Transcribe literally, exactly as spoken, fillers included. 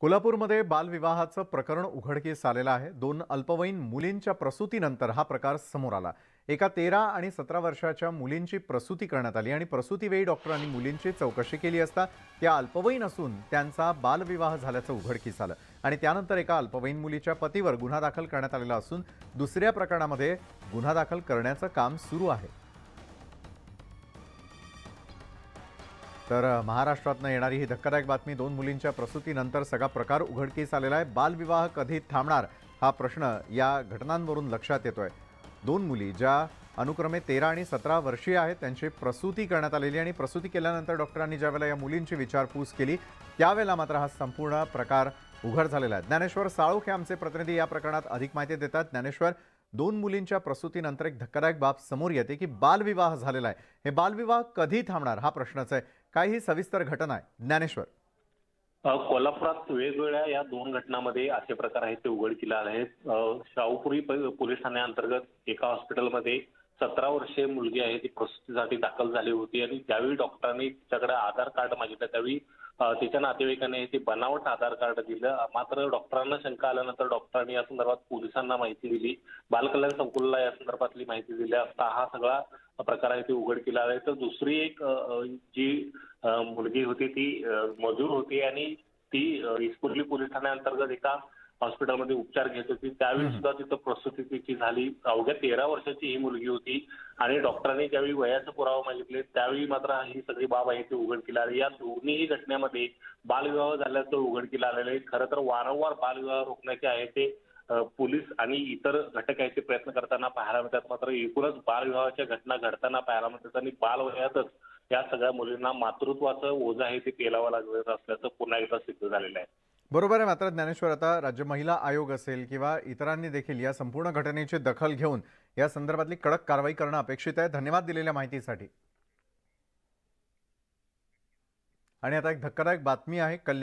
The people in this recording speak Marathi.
कोल्हापूरमध्ये बालविवाहाचं प्रकरण उघडकीस आलेलं आहे। दोन अल्पवयीन मुलींच्या प्रसूतीनंतर हा प्रकार समोर आला। एका तेरा आणि सतरा वर्षाच्या मुलींची प्रसूती करण्यात आली आणि प्रसूतीवेळी डॉक्टरांनी मुलींची चौकशी केली असता त्या अल्पवयीन असून त्यांचा बालविवाह झाल्याचं उघडकीस आलं आणि त्यानंतर एका अल्पवयीन मुलीच्या पतीवर गुन्हा दाखल करण्यात आलेला असून दुसऱ्या प्रकरणामध्ये गुन्हा दाखल करण्याचं काम सुरू आहे। तर महाराष्ट्रातनं येणारी ही धक्कादायक बातमी, दोन मुलींच्या प्रसूतीनंतर सगळा प्रकार उघडकीस आलेला आहे। बालविवाह कधी थांबणार हा प्रश्न या घटनांवरून लक्षात येतोय। दोन मुली ज्या अनुक्रमे तेरा आणि सतरा वर्षीय आहेत त्यांची प्रसूती करण्यात आलेली आणि प्रसूती केल्यानंतर डॉक्टरांनी ज्यावेळेला या मुलींची विचारपूस केली त्यावेळेला मात्र हा संपूर्ण प्रकार उघड झालेला आहे। ज्ञानेश्वर साळुख हे आमचे प्रतिनिधी या प्रकरणात अधिक माहिती देतात। ज्ञानेश्वर, दोन मुलींच्या प्रसूतीनंतर एक धक्कादायक बाब समोर येते की बालविवाह झालेला आहे। हे बालविवाह कधी थांबणार हा प्रश्नच आहे। काय ही सविस्तर घटना आहे ज्ञानेश्वर? कोल्हापुरात वेगवेगळ्या या दोन घटनांमध्ये असे प्रकार आहेत ते उघडकीला आले आहेत। शाहूपुरी पोलीस ठाण्याअंतर्गत एका हॉस्पिटलमध्ये सतरा वर्षीय मुलगी आहे ती प्रसूतीसाठी दाखल झाली होती आणि ज्यावेळी डॉक्टरांनी तिच्याकडे आधार कार्ड मागितलं त्यावेळी तिच्या नातेवाईकांनी ते बनावट आधार कार्ड दिलं। मात्र डॉक्टरांना शंका आल्यानंतर डॉक्टरांनी या संदर्भात पोलिसांना माहिती दिली, बालकल्याण संकुलला या संदर्भातली माहिती दिली असता हा सगळा प्रकार आहे ते उघडकीला आलाय। तर दुसरी एक जी मुलगी होती ती मजूर होती आणि ती इस्पुर्ली पोलीस ठाण्याअंतर्गत एका हॉस्पिटलमध्ये उपचार घेत होती। त्यावेळी सुद्धा तिथं प्रसूती तिची झाली। अवघ्या तेरा वर्षाची ही मुलगी होती आणि डॉक्टरांनी ज्यावेळी वयाचा पुरावा मागितले त्यावेळी मात्र ही सगळी बाब आहे ती उघडकीला आली। या दोन्ही घटनेमध्ये बालविवाह झाल्याचं उघडकीला आलेलं आहे। खरं तर वारंवार बालविवाह रोखण्याचे आहे ते पोलीस आणि इतर घटक आहेत ते प्रयत्न करताना पाहायला मिळतात। मात्र एकूणच बालविवाहाच्या घटना घडताना पाहायला मिळतात आणि बालवयातच या सगळ्या मुलींना मातृत्वाचं ओझं आहे ते पेलावं लागत असल्याचं पुन्हा एकदा सिद्ध झालेलं आहे। बरोबर आहे। मात्र ज्ञानेश्वर, आता राज्य महिला आयोग असेल किंवा इतरांनी देखील या संपूर्ण घटनेची दखल घेऊन या संदर्भातली कडक कारवाई करणं अपेक्षित आहे। धन्यवाद दिलेल्या माहितीसाठी। आणि आता एक धक्कादायक बातमी आहे कल्याण